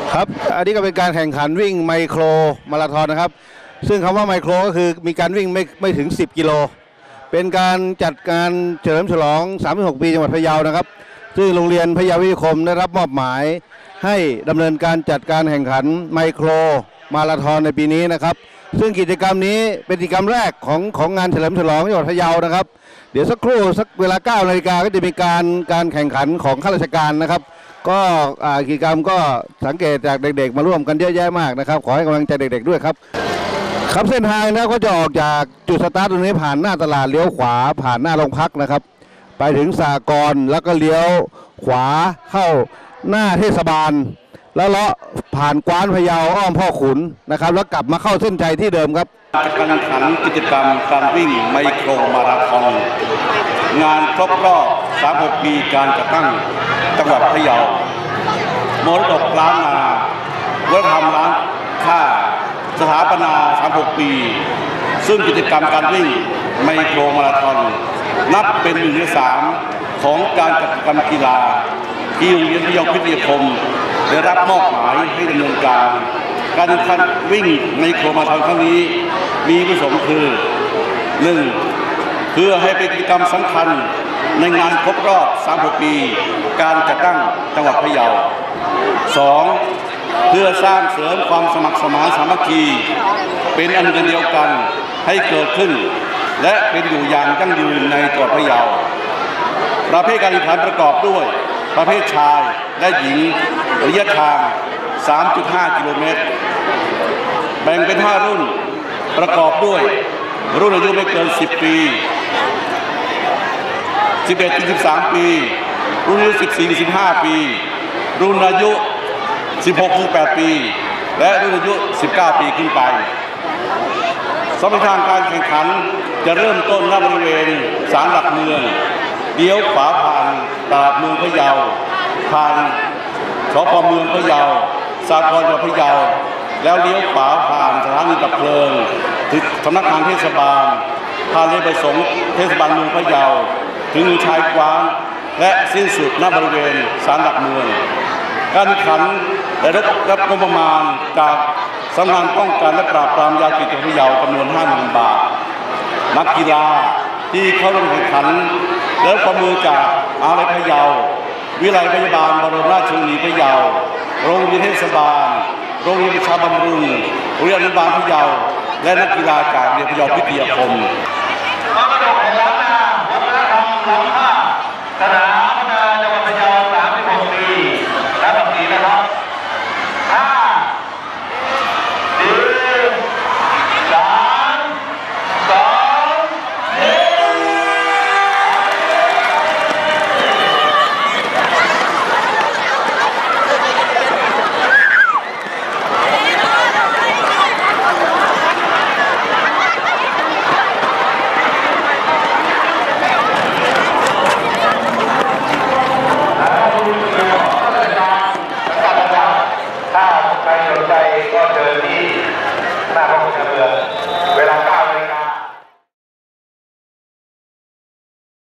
ครับอันนี้ก็เป็นการแข่งขันวิ่งไมโครมาราธอนนะครับซึ่งคำว่าไมโครก็คือมีการวิ่งไม่ถึง10กิโลเป็นการจัดการเฉลิมฉลอง36ปีจังหวัดพะเยานะครับซึ่งโรงเรียนพะเยาวิทยาคมได้รับมอบหมายให้ดำเนินการจัดการแข่งขันไมโครมาราธอนในปีนี้นะครับซึ่งกิจกรรมนี้เป็นกิจกรรมแรกของงานเฉลิมฉลองจังหวัดพะเยานะครับเดี๋ยวสักครู่สักเวลา 9 นาฬิกาก็จะมีการแข่งขันของข้าราชการนะครับก็กิจกรรมก็สังเกตจากเด็กๆมาร่วมกันเยอะแยะมากนะครับขอให้กำลังใจเด็กๆด้วยครับครับเส้นทางนะก็จะออกจากจุดสตาร์ทตรงนี้ผ่านหน้าตลาดเลี้ยวขวาผ่านหน้าโรงพักนะครับไปถึงสหกรณ์แล้วก็เลี้ยวขวาเข้าหน้าเทศบาลแล้วเลาะผ่านกว้านพะเยาอ้อมพ่อขุนนะครับแล้วกลับมาเข้าเส้นชัยที่เดิมครับการแข่งขันกิจกรรมการวิ่งไมโครมาราธอนงานครบรอบ36ปีการจัดตั้งจังหวัดพะเยามรดกล้านนาวัฒนธรรมล้านค่าสถาปนา36ปีซึ่งกิจกรรมการวิ่งไมโครมาราธอนนับเป็น1 ใน 3ของการจัดกิจกรรมกีฬาที่โรงเรียนพะเยาวิทยาคมได้รับมอบหมายให้ดำเนินการแข่งขันวิ่งไมโครมาราธอนครั้งนี้มีประสงค์คือ 1. เพื่อให้เป็นกิจกรรมสำคัญในงานครบรอบ36ปีการจัดตั้งจังหวัดพะเยา 2. เพื่อสร้างเสริมความสมัครสมานสามัคคีเป็นอันหนึ่งเดียวกันให้เกิดขึ้นและเป็นอยู่อย่างยั่งยืนในจังหวัดพะเยาประเภทการแข่งขันประกอบด้วยประเภทชายและหญิงระยะทาง 3.5 กิโลเมตรแบ่งเป็น5รุ่นประกอบด้วยรุ่นอายุไม่เกิน10ปี11-13 ปีรุ่นอายุ14-15 ปีรุ่นอายุ16-18 ปีและรุ่นอายุ19 ปีขึ้นไปสำหรับทางการแข่งขันจะเริ่มต้นณบริเวณศาลหลักเมืองเลี้ยวขวาผ่านตลาดเมืองพะเยาผ่านสพ.เมืองพะเยาสหกรณ์จังหวัดพะเยาแล้วเลี้ยวขวาผ่านสถานีดับเพลิงถึงสำนักงานเทศบาลผ่านเรือประสงค์เทศบาลเมืองพะเยาถึงชายกว้านและสิ้นสุดณบริเวณศาลหลักเมืองการแข่งขันได้รับงบประมาณจากสำนักงานป้องกันและปราบปรามยาเสพติดพะเยาจำนวน 50,000 บาทนักกีฬาที่เข้าร่วมแข่งขันและประมือจากอาลัยพะเยาวิทยาลัยพยาบาลบรมราชชนนีพะเยาโรงเรียนเทศบาลโรงเรียนประชาบำรุงโรงเรียนอนุบาลพะเยาและนักกีฬาจากโรงเรียนพะเยาวิทยาคมมรดกแห่งล้านนาวัฒนธรรมล้ำค่าสนาม